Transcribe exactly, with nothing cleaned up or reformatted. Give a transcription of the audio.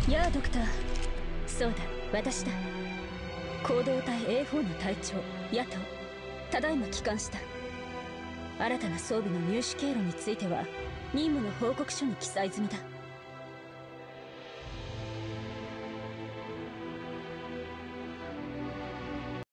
やあドクター、そうだ私だ。行動隊 エーフォー の隊長ヤト。ただいま帰還した。新たな装備の入手経路については任務の報告書に記載済みだ。